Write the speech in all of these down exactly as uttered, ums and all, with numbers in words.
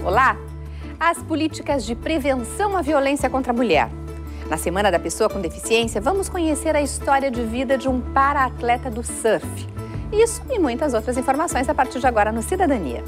Olá! As políticas de prevenção à violência contra a mulher. Na Semana da Pessoa com Deficiência, vamos conhecer a história de vida de um para-atleta do surf. Isso e muitas outras informações a partir de agora no Cidadania.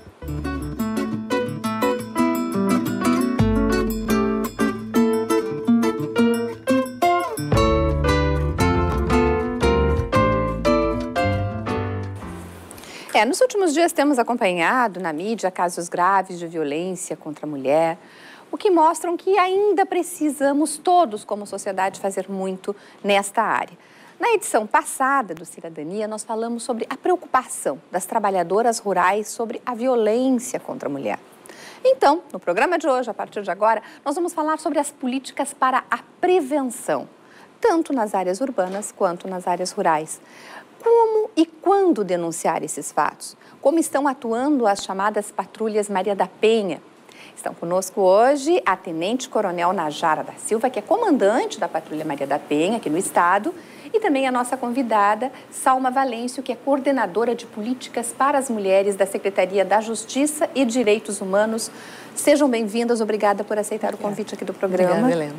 É, nos últimos dias temos acompanhado na mídia casos graves de violência contra a mulher, o que mostram que ainda precisamos todos, como sociedade, fazer muito nesta área. Na edição passada do Cidadania, nós falamos sobre a preocupação das trabalhadoras rurais sobre a violência contra a mulher. Então, no programa de hoje, a partir de agora, nós vamos falar sobre as políticas para a prevenção, tanto nas áreas urbanas quanto nas áreas rurais. Como e quando denunciar esses fatos? Como estão atuando as chamadas patrulhas Maria da Penha? Estão conosco hoje a Tenente Coronel Najara da Silva, que é comandante da Patrulha Maria da Penha, aqui no estado, e também a nossa convidada, Salma Valêncio, que é coordenadora de políticas para as mulheres da Secretaria da Justiça e Direitos Humanos. Sejam bem-vindas, obrigada por aceitar obrigada. o convite aqui do programa. Obrigada, Helena.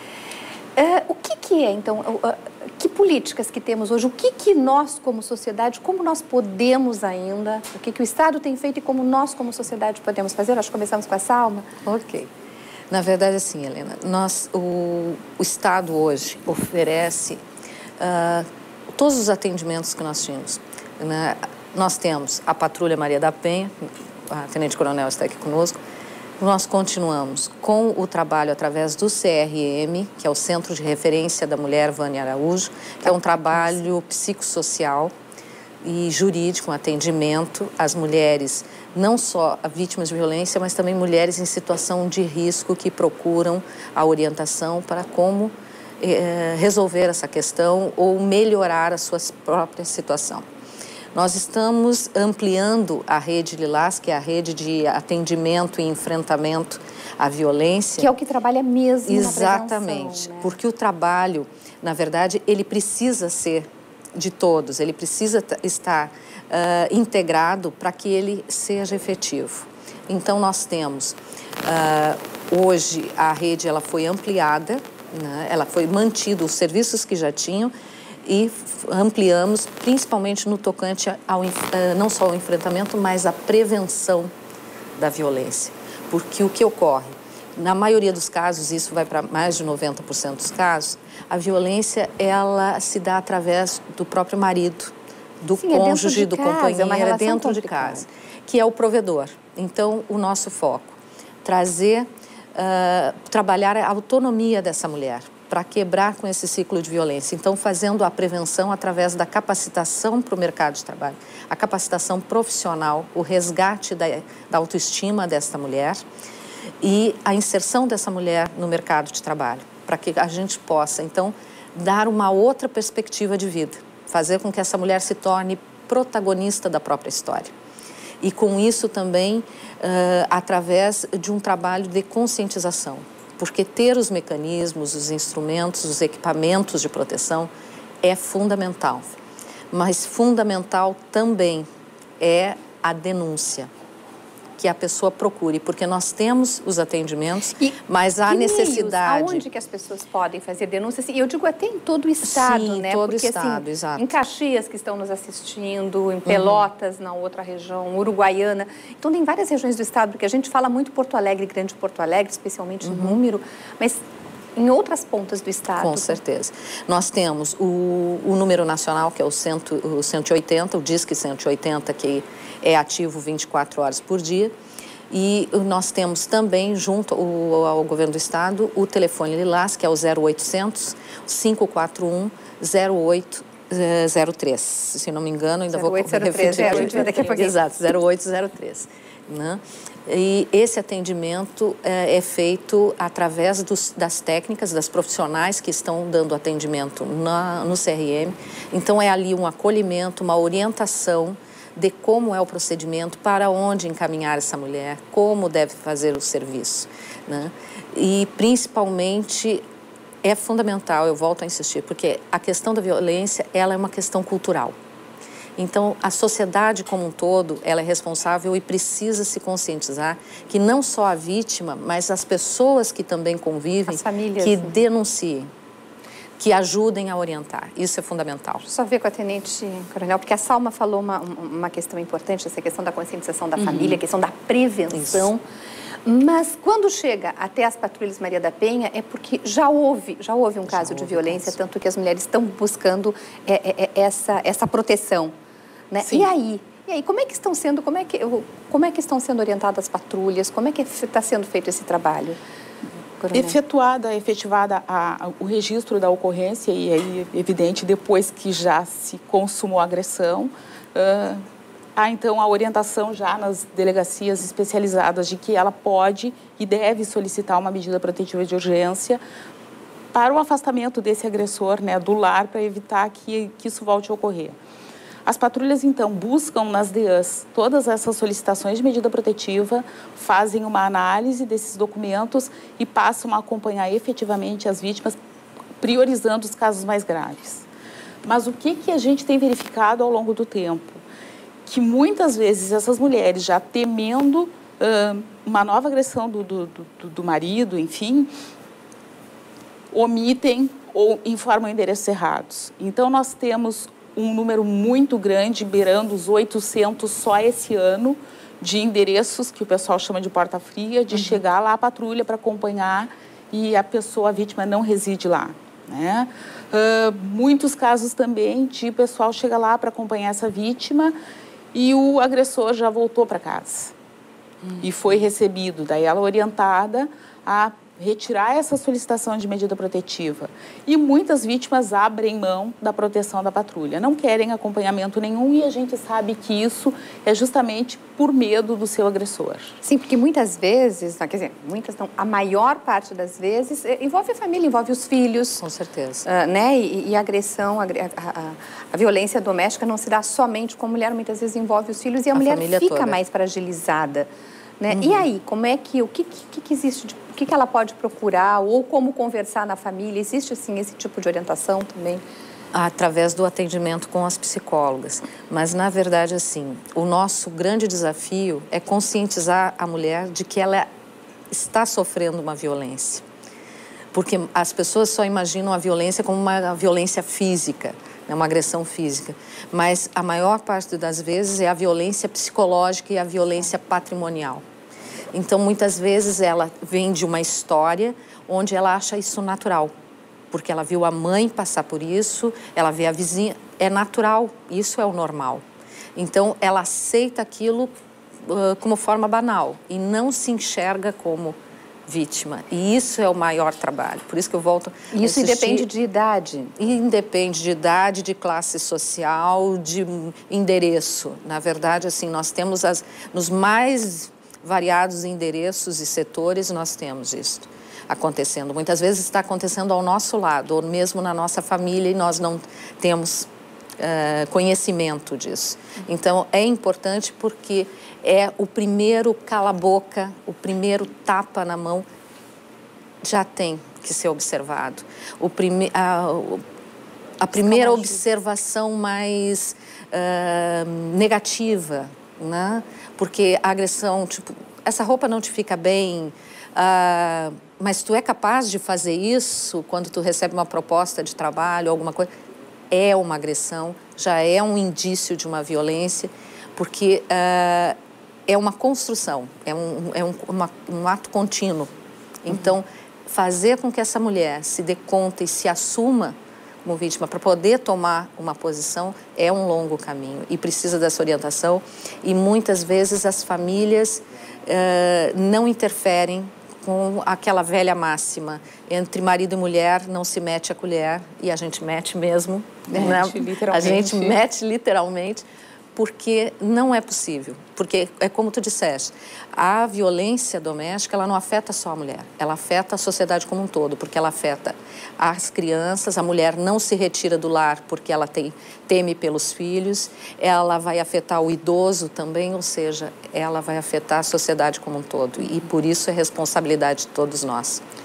Uh, o que, que é, então, uh, uh, que políticas que temos hoje? O que, que nós, como sociedade, como nós podemos ainda, o que, que o Estado tem feito e como nós, como sociedade, podemos fazer? Nós começamos com a Salma. Ok. Na verdade, assim, Helena, nós, o, o Estado hoje oferece uh, todos os atendimentos que nós tínhamos. Né? Nós temos a Patrulha Maria da Penha, a Tenente Coronel está aqui conosco. Nós continuamos com o trabalho através do C R M, que é o Centro de Referência da Mulher Vânia Araújo, que é um trabalho psicossocial e jurídico, um atendimento às mulheres, não só vítimas de violência, mas também mulheres em situação de risco que procuram a orientação para como eh, resolver essa questão ou melhorar a sua própria situação. Nós estamos ampliando a rede Lilás, que é a rede de atendimento e enfrentamento à violência. Que é o que trabalha mesmo Exatamente, na prevenção, né? Porque o trabalho, na verdade, ele precisa ser de todos, ele precisa estar uh, integrado para que ele seja efetivo. Então, nós temos, uh, hoje, a rede ela foi ampliada, né? Ela foi mantida, os serviços que já tinham, e ampliamos, principalmente no tocante ao, não só ao enfrentamento, mas à prevenção da violência. Porque o que ocorre? Na maioria dos casos, isso vai para mais de noventa por cento dos casos, a violência ela se dá através do próprio marido, do Sim, cônjuge, é do casa, companheiro, é, é dentro de casa, que é o provedor. Então, o nosso foco, trazer, uh, trabalhar a autonomia dessa mulher, para quebrar com esse ciclo de violência. Então, fazendo a prevenção através da capacitação para o mercado de trabalho, a capacitação profissional, o resgate da, da autoestima dessa mulher e a inserção dessa mulher no mercado de trabalho, para que a gente possa, então, dar uma outra perspectiva de vida, fazer com que essa mulher se torne protagonista da própria história. E com isso também, uh, através de um trabalho de conscientização. Porque ter os mecanismos, os instrumentos, os equipamentos de proteção é fundamental. Mas fundamental também é a denúncia, que a pessoa procure, porque nós temos os atendimentos, e mas há necessidade... Meios, aonde que as pessoas podem fazer denúncias? E eu digo até em todo o estado, Sim, né? todo o porque, estado, assim, exato. Em Caxias, que estão nos assistindo, em Pelotas, uhum. na outra região, Uruguaiana. Então, tem várias regiões do estado, porque a gente fala muito Porto Alegre, Grande Porto Alegre, especialmente uhum. em número, mas em outras pontas do estado. Com certeza. Nós temos o, o número nacional, que é o, cento, o cento e oitenta, o Disque cento e oitenta, que é ativo vinte e quatro horas por dia. E nós temos também, junto ao, ao governo do estado, o telefone Lilás, que é o zero oitocentos, cinco quatro um, zero oito zero três. Se não me engano, ainda vou repetir. É, a gente vai daqui a pouquinho. Exato, zero oito zero três. Né? E esse atendimento é, é feito através dos, das técnicas, das profissionais que estão dando atendimento na, no C R M. Então, é ali um acolhimento, uma orientação de como é o procedimento, para onde encaminhar essa mulher, como deve fazer o serviço. Né? E, principalmente, é fundamental, eu volto a insistir, porque a questão da violência, ela é uma questão cultural. Então, a sociedade como um todo, ela é responsável e precisa se conscientizar que não só a vítima, mas as pessoas que também convivem, as famílias, que né? denunciem, que ajudem a orientar. Isso é fundamental. Deixa eu só ver com a Tenente Coronel, porque a Salma falou uma, uma questão importante, essa questão da conscientização da uhum. família, a questão da prevenção. Isso. Mas quando chega até as patrulhas Maria da Penha é porque já houve, já houve um já caso houve de violência, caso. Tanto que as mulheres estão buscando é, é, é, essa, essa proteção, né? E aí, e aí, como é que estão sendo, como é que, como é que estão sendo orientadas as patrulhas? Como é que está sendo feito esse trabalho? Coronel? Efetuada, efetivada a, a, o registro da ocorrência e aí evidente depois que já se consumou a agressão. Uh, Há, então, a orientação já nas delegacias especializadas de que ela pode e deve solicitar uma medida protetiva de urgência para o afastamento desse agressor, né, do lar, para evitar que, que isso volte a ocorrer. As patrulhas, então, buscam nas D E As todas essas solicitações de medida protetiva, fazem uma análise desses documentos e passam a acompanhar efetivamente as vítimas, priorizando os casos mais graves. Mas o que, que a gente tem verificado ao longo do tempo? Que muitas vezes essas mulheres, já temendo uh, uma nova agressão do, do, do, do marido, enfim, omitem ou informam endereços errados. Então, nós temos um número muito grande, beirando os oitocentos só esse ano, de endereços que o pessoal chama de porta fria, de uhum. chegar lá a patrulha para acompanhar e a pessoa, a vítima, não reside lá, né? Uh, muitos casos também de pessoal chega lá para acompanhar essa vítima e o agressor já voltou para casa uhum. e foi recebido. Daí ela orientada a retirar essa solicitação de medida protetiva. E muitas vítimas abrem mão da proteção da patrulha, não querem acompanhamento nenhum e a gente sabe que isso é justamente por medo do seu agressor. Sim, porque muitas vezes, quer dizer, muitas não, a maior parte das vezes envolve a família, envolve os filhos. Com certeza. Uh, né? E, e a agressão, a, a, a violência doméstica não se dá somente com a mulher, muitas vezes envolve os filhos e a, a mulher fica toda. mais fragilizada. Né? Uhum. E aí, como é que, o que, que, que existe, de, o que, que ela pode procurar ou como conversar na família? Existe, assim, esse tipo de orientação também? Através do atendimento com as psicólogas. Mas, na verdade, assim, o nosso grande desafio é conscientizar a mulher de que ela está sofrendo uma violência. Porque as pessoas só imaginam a violência como uma violência física, né, uma agressão física. Mas a maior parte das vezes é a violência psicológica e a violência patrimonial. Então, muitas vezes, ela vem de uma história onde ela acha isso natural. Porque ela viu a mãe passar por isso, ela vê a vizinha. É natural, isso é o normal. Então, ela aceita aquilo uh, como forma banal e não se enxerga como vítima. E isso é o maior trabalho. Por isso que eu volto a Isso independe de idade? Independe de idade, de classe social, de endereço. Na verdade, assim, nós temos as, nos mais variados endereços e setores, nós temos isso acontecendo. Muitas vezes está acontecendo ao nosso lado, ou mesmo na nossa família, e nós não temos uh, conhecimento disso. Então, é importante porque é o primeiro cala-boca, o primeiro tapa na mão, já tem que ser observado. O prime a, a primeira observação mais uh, negativa, né? Porque a agressão, tipo, essa roupa não te fica bem, uh, mas tu é capaz de fazer isso quando tu recebe uma proposta de trabalho, alguma coisa, é uma agressão, já é um indício de uma violência, porque uh, é uma construção, é um, é um, uma, um ato contínuo. Então, uhum. fazer com que essa mulher se dê conta e se assuma como vítima para poder tomar uma posição é um longo caminho e precisa dessa orientação. E muitas vezes as famílias uh, não interferem com aquela velha máxima, entre marido e mulher não se mete a colher, e a gente mete mesmo, mete, né? literalmente. A gente mete literalmente, porque não é possível. Porque é como tu disseste, a violência doméstica, ela não afeta só a mulher, ela afeta a sociedade como um todo, porque ela afeta as crianças, a mulher não se retira do lar porque ela tem, teme pelos filhos, ela vai afetar o idoso também, ou seja, ela vai afetar a sociedade como um todo, e por isso é responsabilidade de todos nós.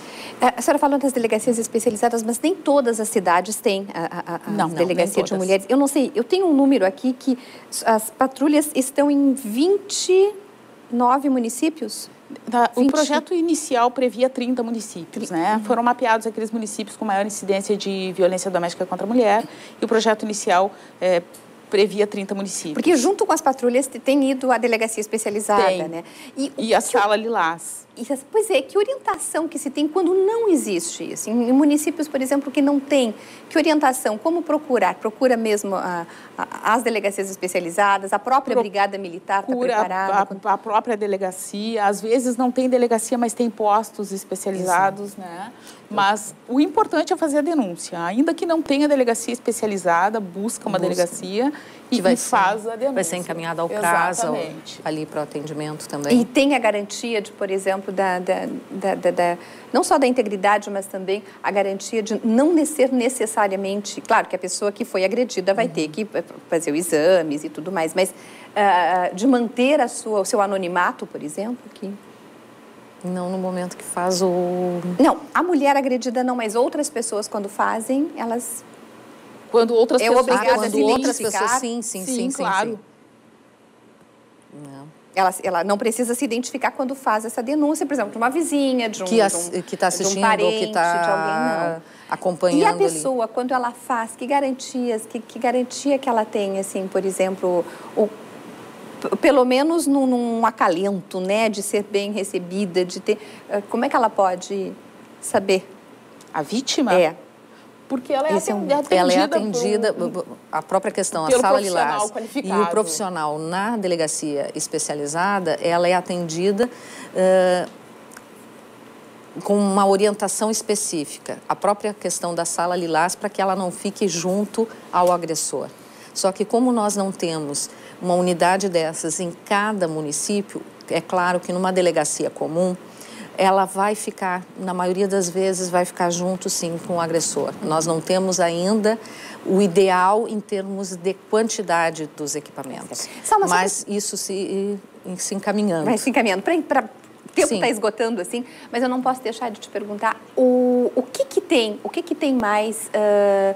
A senhora falou das delegacias especializadas, mas nem todas as cidades têm a, a, a não, delegacia não, de mulheres. Eu não sei, eu tenho um número aqui que as patrulhas estão em vinte e nove municípios. O vinte projeto inicial previa trinta municípios, né? Uhum. Foram mapeados aqueles municípios com maior incidência de violência doméstica contra a mulher e o projeto inicial é, previa trinta municípios. Porque junto com as patrulhas tem ido a delegacia especializada, tem. né? E, e a sala Lilás. Pois é, que orientação que se tem quando não existe isso? Em municípios, por exemplo, que não tem, que orientação? Como procurar? Procura mesmo a, a, as delegacias especializadas, a própria Pro, brigada militar está preparada? A, a própria delegacia, às vezes não tem delegacia, mas tem postos especializados, Exato. né? Mas o importante é fazer a denúncia. Ainda que não tenha delegacia especializada, busca uma busca. delegacia e, vai e ser, faz a denúncia. Vai ser encaminhada ao CRAS, ao, ali para o atendimento também. E tem a garantia de, por exemplo, Da, da, da, da, da, não só da integridade, mas também a garantia de não ser necessariamente... Claro que a pessoa que foi agredida vai uhum. ter que fazer os exames e tudo mais, mas uh, de manter a sua, o seu anonimato, por exemplo, que... Não no momento que faz o... Não, a mulher agredida não, mas outras pessoas, quando fazem, elas... Quando outras é pessoas... obrigada ah, quando a se outras identificar. pessoas, sim, sim, sim, sim, claro. Sim, sim. Não. Ela, ela não precisa se identificar quando faz essa denúncia, por exemplo, de uma vizinha, de um, que as, de um, que está assistindo, de um parente, ou que está acompanhando. E a pessoa, ali. quando ela faz, que garantias, que, que garantia que ela tem, assim, por exemplo, o, pelo menos num, num acalento, né, de ser bem recebida, de ter... Como é que ela pode saber? A vítima? É. Porque ela é, atendida, é um, ela é atendida, por, a própria questão, a sala Lilás e o profissional na delegacia especializada, ela é atendida uh, com uma orientação específica. A própria questão da sala Lilás para que ela não fique junto ao agressor. Só que como nós não temos uma unidade dessas em cada município, é claro que numa delegacia comum, ela vai ficar, na maioria das vezes, vai ficar junto, sim, com o agressor. Nós não temos ainda o ideal em termos de quantidade dos equipamentos. Uma... Mas isso se, se encaminhando. Vai se encaminhando. Para... O tempo está esgotando, assim, mas eu não posso deixar de te perguntar o, o que que tem, o que que tem mais uh,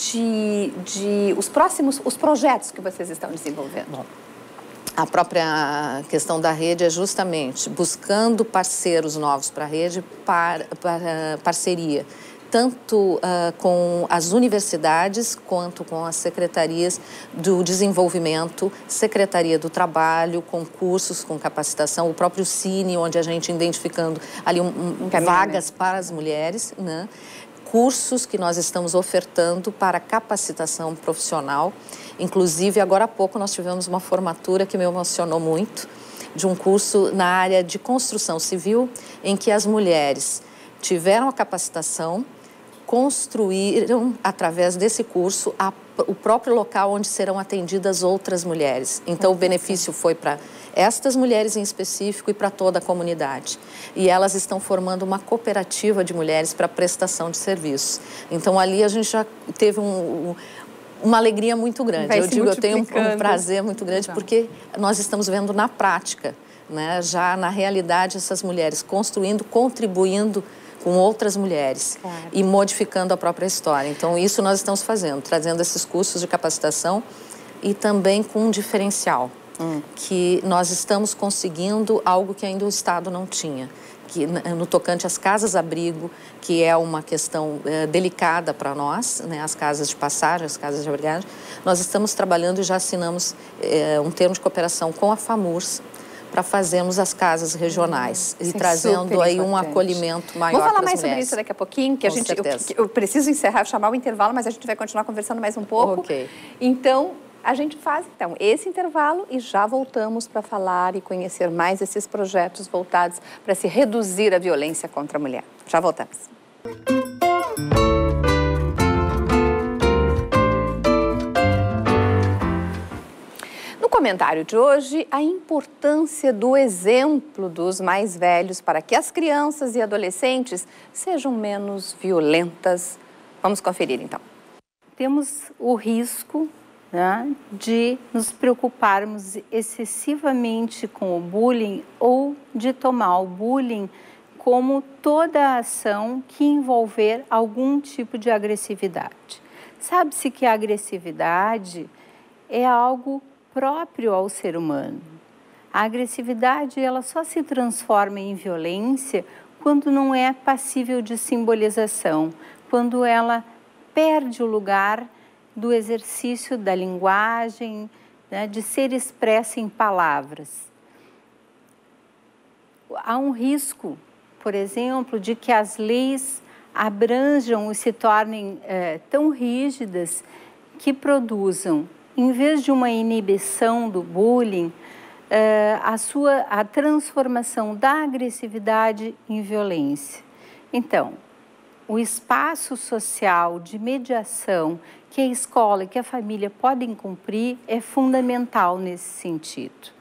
de, de... os próximos, os projetos que vocês estão desenvolvendo? Bom. A própria questão da rede é justamente buscando parceiros novos para a rede, para, para parceria, tanto uh, com as universidades quanto com as secretarias do desenvolvimento, Secretaria do Trabalho, com cursos, com capacitação, o próprio Cine, onde a gente identificando ali um, um, vagas para as mulheres, né? Cursos que nós estamos ofertando para capacitação profissional. Inclusive, agora há pouco nós tivemos uma formatura que me emocionou muito, de um curso na área de construção civil, em que as mulheres tiveram a capacitação, construíram, através desse curso, a, o próprio local onde serão atendidas outras mulheres. Então, o benefício foi para estas mulheres em específico e para toda a comunidade. E elas estão formando uma cooperativa de mulheres para prestação de serviços. Então, ali a gente já teve um... um uma alegria muito grande. Vai eu digo, eu tenho um, um prazer muito grande, Exato. Porque nós estamos vendo na prática, né, já na realidade, essas mulheres construindo, contribuindo com outras mulheres, claro. E modificando a própria história. Então, isso nós estamos fazendo, trazendo esses cursos de capacitação e também com um diferencial, hum. que nós estamos conseguindo algo que ainda o Estado não tinha. Que, no tocante às casas-abrigo, que é uma questão é, delicada para nós, né, as casas de passagem, as casas de abrigagem, nós estamos trabalhando e já assinamos é, um termo de cooperação com a FAMURS para fazermos as casas regionais hum, e trazendo aí um acolhimento maior para as mulheres. Vamos falar mais sobre isso daqui a pouquinho, que a gente, eu, eu preciso encerrar, chamar o intervalo, mas a gente vai continuar conversando mais um pouco. Ok. Então, a gente faz, então, esse intervalo e já voltamos para falar e conhecer mais esses projetos voltados para se reduzir a violência contra a mulher. Já voltamos. No comentário de hoje, a importância do exemplo dos mais velhos para que as crianças e adolescentes sejam menos violentas. Vamos conferir, então. Temos o risco, né, de nos preocuparmos excessivamente com o bullying ou de tomar o bullying como toda ação que envolver algum tipo de agressividade. Sabe-se que a agressividade é algo próprio ao ser humano. A agressividade ela só se transforma em violência quando não é passível de simbolização, quando ela perde o lugar do exercício da linguagem, né, de ser expressa em palavras. Há um risco, por exemplo, de que as leis abranjam e se tornem é, tão rígidas que produzam, em vez de uma inibição do bullying, é, a sua a transformação da agressividade em violência. Então, o espaço social de mediação que a escola e que a família podem cumprir é fundamental nesse sentido.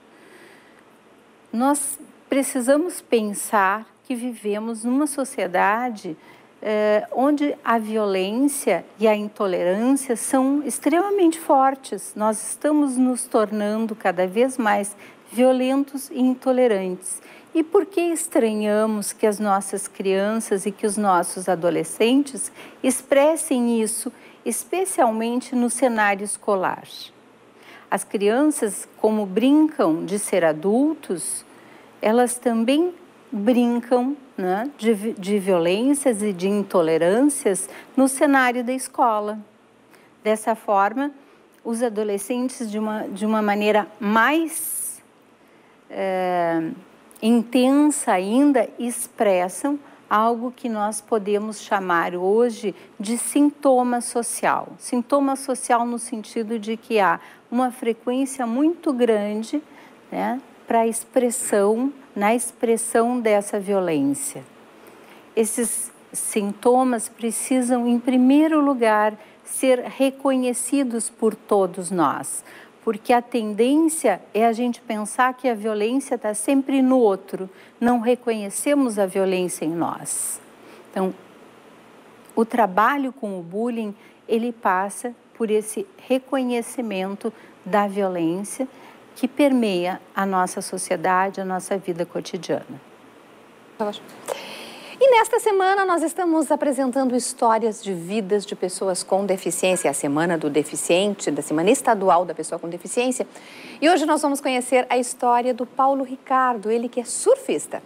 Nós precisamos pensar que vivemos numa sociedade eh, onde a violência e a intolerância são extremamente fortes. Nós estamos nos tornando cada vez mais violentos e intolerantes. E por que estranhamos que as nossas crianças e que os nossos adolescentes expressem isso, especialmente no cenário escolar? As crianças, como brincam de ser adultos, elas também brincam, né, de, de violências e de intolerâncias no cenário da escola. Dessa forma, os adolescentes, de uma, de uma maneira mais é, intensa ainda, expressam algo que nós podemos chamar hoje de sintoma social. Sintoma social no sentido de que há uma frequência muito grande, né, para a expressão, na expressão dessa violência. Esses sintomas precisam, em primeiro lugar, ser reconhecidos por todos nós, porque a tendência é a gente pensar que a violência está sempre no outro, não reconhecemos a violência em nós. Então, o trabalho com o bullying, ele passa por esse reconhecimento da violência que permeia a nossa sociedade, a nossa vida cotidiana. E nesta semana nós estamos apresentando histórias de vidas de pessoas com deficiência, a Semana do Deficiente, da Semana Estadual da Pessoa com Deficiência. E hoje nós vamos conhecer a história do Paulo Ricardo, ele que é surfista.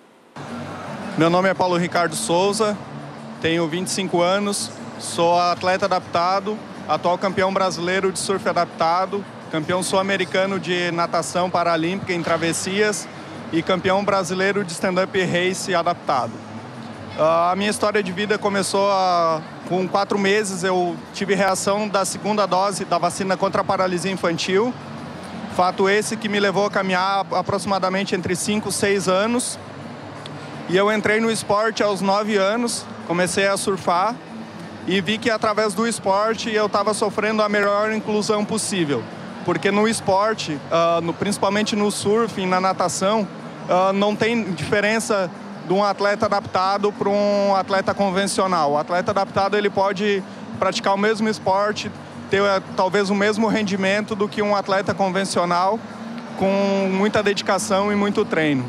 Meu nome é Paulo Ricardo Souza, tenho vinte e cinco anos, sou atleta adaptado, atual campeão brasileiro de surf adaptado, campeão sul-americano de natação paralímpica em travessias e campeão brasileiro de stand-up race adaptado. Uh, a minha história de vida começou a, com quatro meses, eu tive reação da segunda dose da vacina contra a paralisia infantil. Fato esse que me levou a caminhar aproximadamente entre cinco e seis anos. E eu entrei no esporte aos nove anos, comecei a surfar e vi que através do esporte eu estava sofrendo a melhor inclusão possível. Porque no esporte, uh, no, principalmente no surf, na natação, uh, não tem diferença de um atleta adaptado para um atleta convencional. O atleta adaptado ele pode praticar o mesmo esporte, ter uh, talvez o mesmo rendimento do que um atleta convencional, com muita dedicação e muito treino.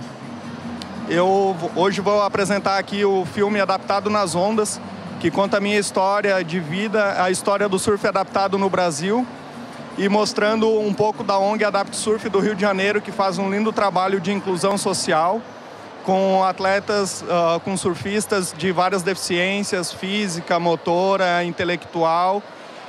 Eu hoje vou apresentar aqui o filme Adaptado nas Ondas, que conta a minha história de vida, a história do surf adaptado no Brasil, e mostrando um pouco da O N G Adapt Surf do Rio de Janeiro, que faz um lindo trabalho de inclusão social, com atletas, uh, com surfistas de várias deficiências, física, motora, intelectual,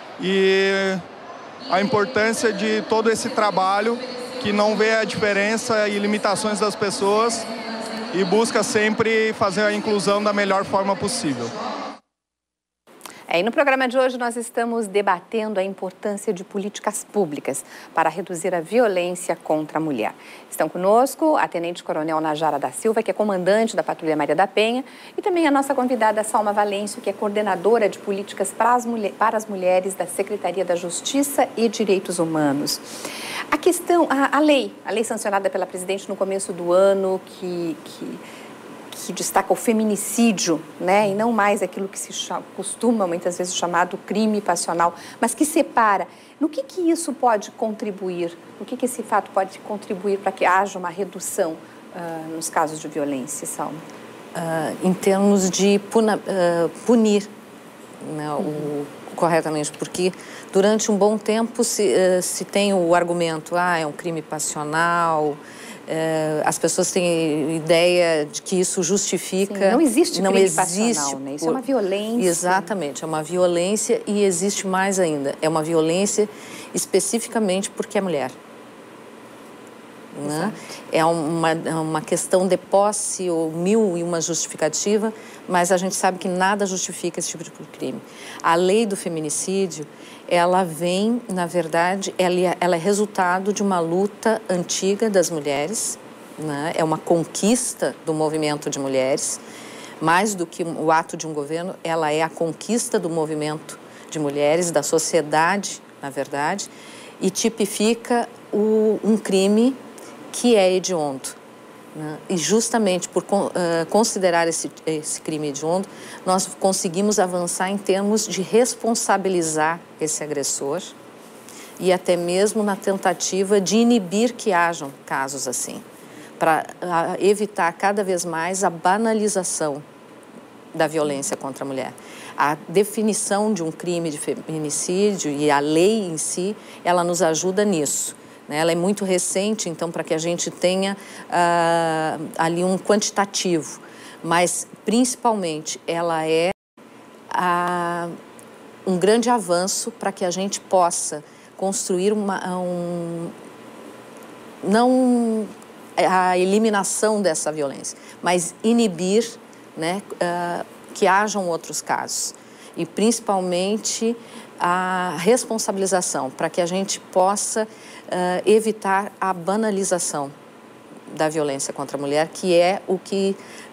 e a importância de todo esse trabalho que não vê a diferença e limitações das pessoas e busca sempre fazer a inclusão da melhor forma possível. É, e no programa de hoje nós estamos debatendo a importância de políticas públicas para reduzir a violência contra a mulher. Estão conosco a Tenente Coronel Najara da Silva, que é comandante da Patrulha Maria da Penha, e também a nossa convidada Salma Valêncio, que é coordenadora de políticas para as, mulher, para as mulheres da Secretaria da Justiça e Direitos Humanos. A questão, a, a lei, a lei sancionada pela presidente no começo do ano, que... que que destaca o feminicídio, né, e não mais aquilo que se chama, costuma muitas vezes chamado crime passional, mas que separa. No que que isso pode contribuir? No que que esse fato pode contribuir para que haja uma redução uh, nos casos de violência, Salma? uh, em termos de puna, uh, punir, né, uhum. o, corretamente, porque durante um bom tempo se, uh, se tem o argumento, ah, é um crime passional, uh, as pessoas têm ideia de que isso justifica... Sim, não existe não crime existe passional, né? Isso é uma violência. Exatamente, é uma violência e existe mais ainda, é uma violência especificamente porque é mulher. Né? É uma, uma questão de posse ou mil e uma justificativa, mas a gente sabe que nada justifica esse tipo de crime. A lei do feminicídio, ela vem, na verdade, ela, ela é resultado de uma luta antiga das mulheres, né? É uma conquista do movimento de mulheres, mais do que o ato de um governo, ela é a conquista do movimento de mulheres, da sociedade, na verdade, e tipifica o, um crime que é hediondo, né? E justamente por uh, considerar esse, esse crime hediondo, nós conseguimos avançar em termos de responsabilizar esse agressor e até mesmo na tentativa de inibir que hajam casos assim, para uh, evitar cada vez mais a banalização da violência contra a mulher. A definição de um crime de feminicídio e a lei em si, ela nos ajuda nisso. Ela é muito recente, então, para que a gente tenha uh, ali um quantitativo, mas, principalmente, ela é uh, um grande avanço para que a gente possa construir uma, um, não a eliminação dessa violência, mas inibir, né, uh, que hajam outros casos. E, principalmente, a responsabilização, para que a gente possa uh, evitar a banalização da violência contra a mulher, que é o que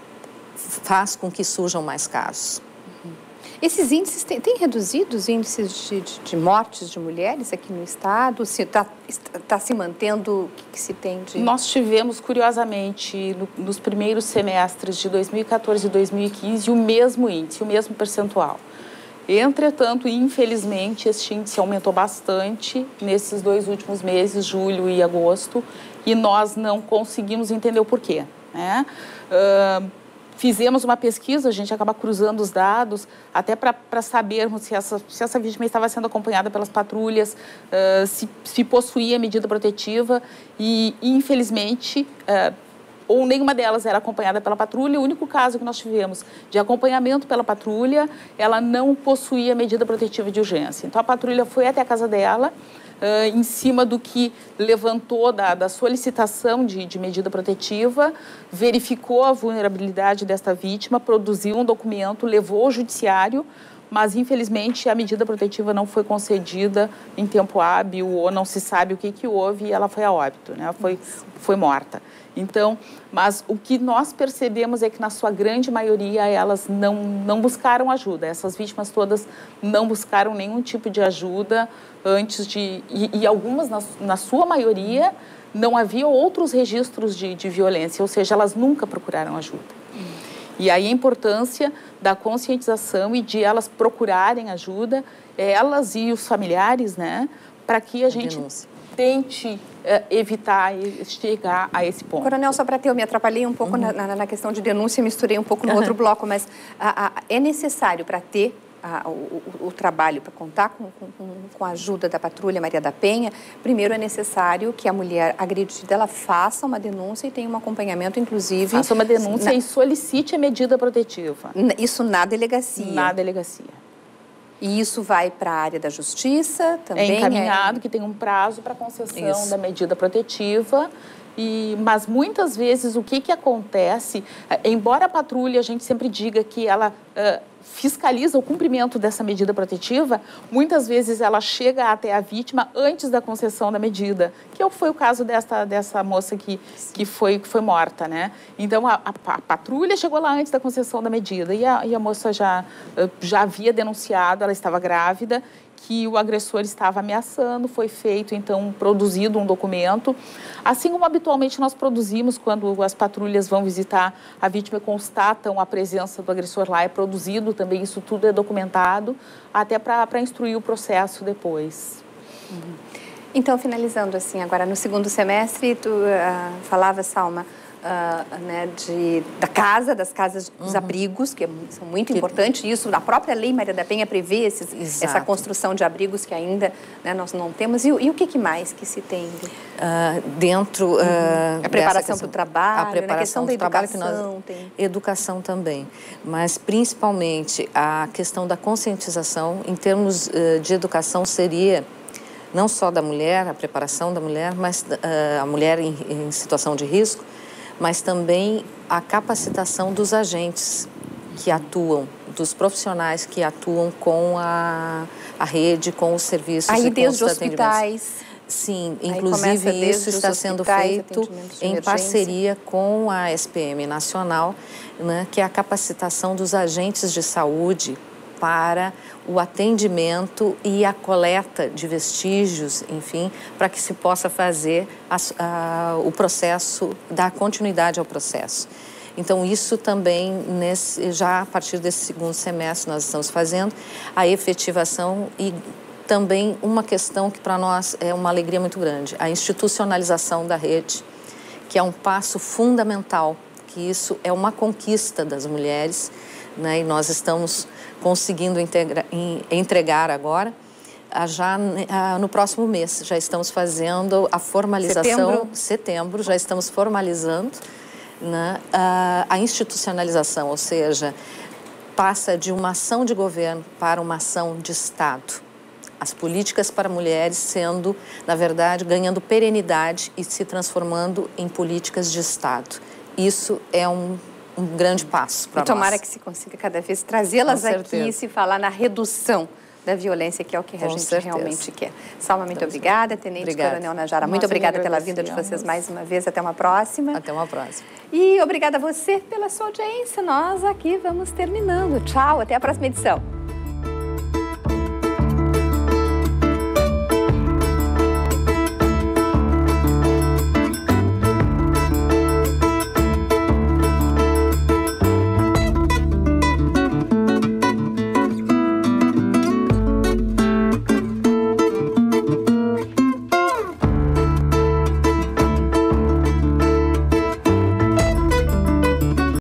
faz com que surjam mais casos. Uhum. Esses índices têm, têm reduzido os índices de, de, de mortes de mulheres aqui no estado? Se está tá se mantendo, o que, que se tem de... Nós tivemos, curiosamente, no, nos primeiros semestres de dois mil e quatorze e dois mil e quinze, o mesmo índice, o mesmo percentual. Entretanto, infelizmente, este índice aumentou bastante nesses dois últimos meses, julho e agosto, e nós não conseguimos entender o porquê, né? Uh, fizemos uma pesquisa, a gente acaba cruzando os dados, até para sabermos se essa, se essa vítima estava sendo acompanhada pelas patrulhas, uh, se, se possuía medida protetiva, e, infelizmente... Uh, ou nenhuma delas era acompanhada pela patrulha. O único caso que nós tivemos de acompanhamento pela patrulha, ela não possuía medida protetiva de urgência. Então, a patrulha foi até a casa dela, uh, em cima do que levantou da, da solicitação de, de medida protetiva, verificou a vulnerabilidade desta vítima, produziu um documento, levou ao judiciário, mas, infelizmente, a medida protetiva não foi concedida em tempo hábil ou não se sabe o que, que houve e ela foi a óbito, né? Foi, foi morta. Então, mas o que nós percebemos é que, na sua grande maioria, elas não, não buscaram ajuda. Essas vítimas todas não buscaram nenhum tipo de ajuda antes de... E, e algumas, na, na sua maioria, não havia outros registros de, de violência, ou seja, elas nunca procuraram ajuda. E aí a importância da conscientização e de elas procurarem ajuda, elas e os familiares, né, para que a, a gente denúncia. tente uh, evitar e chegar a esse ponto. Coronel, só para ter, eu me atrapalhei um pouco uhum. na, na questão de denúncia, misturei um pouco no uhum. outro bloco, mas a, a, é necessário para ter a, o, o, o trabalho, para contar com, com, com a ajuda da Patrulha Maria da Penha, primeiro é necessário que a mulher agredida ela faça uma denúncia e tenha um acompanhamento, inclusive... Faça uma denúncia na, e solicite a medida protetiva. Isso na delegacia. Na delegacia. E isso vai para a área da justiça também? É encaminhado, é... que tem um prazo para concessão isso. da medida protetiva. E, mas muitas vezes o que, que acontece, embora a patrulha a gente sempre diga que ela uh, fiscaliza o cumprimento dessa medida protetiva, muitas vezes ela chega até a vítima antes da concessão da medida, que foi o caso dessa, dessa moça que, que, foi, que foi morta, né? Então, a, a, a patrulha chegou lá antes da concessão da medida e a, e a moça já, já havia denunciado, ela estava grávida, que o agressor estava ameaçando, foi feito, então, produzido um documento. Assim como habitualmente nós produzimos quando as patrulhas vão visitar a vítima e constatam a presença do agressor lá, é produzido também, isso tudo é documentado, até para instruir o processo depois. Uhum. Então, finalizando assim, agora no segundo semestre, tu uh, falava, Salma, uh, né, de, da casa, das casas dos uhum. abrigos, que é, são muito que... importantes. Isso, a própria Lei Maria da Penha prevê esses, essa construção de abrigos que ainda, né, nós não temos. E, e o que, que mais que se tem? Uh, dentro... Uh, uhum. A preparação para o trabalho, a preparação né, a questão do da trabalho educação. Que nós, tem... Educação também, mas principalmente a questão da conscientização em termos uh, de educação seria... não só da mulher, a preparação da mulher, mas uh, a mulher em, em situação de risco, mas também a capacitação dos agentes que atuam, dos profissionais que atuam com a, a rede, com os serviços Aí e desde com os hospitais. Sim, inclusive isso está sendo feito em parceria com a S P M Nacional, né, que é a capacitação dos agentes de saúde para o atendimento e a coleta de vestígios, enfim, para que se possa fazer a, a, o processo, dar continuidade ao processo. Então, isso também, nesse, já a partir desse segundo semestre, nós estamos fazendo a efetivação e também uma questão que para nós é uma alegria muito grande, a institucionalização da rede, que é um passo fundamental, que isso é uma conquista das mulheres, né, e nós estamos conseguindo integra, entregar agora, já no próximo mês. Já estamos fazendo a formalização, setembro, setembro já estamos formalizando, né, a, a institucionalização, ou seja, passa de uma ação de governo para uma ação de Estado. As políticas para mulheres sendo, na verdade, ganhando perenidade e se transformando em políticas de Estado. Isso é um um grande passo para nós. E tomara que se consiga cada vez trazê-las aqui e se falar na redução da violência, que é o que a gente certeza. realmente quer. Salma, muito Estamos obrigada. Tenente obrigada. Coronel Najara, Nossa, muito obrigada pela vinda de vocês mais uma vez. Até uma próxima. Até uma próxima. E obrigada a você pela sua audiência. Nós aqui vamos terminando. Tchau, até a próxima edição.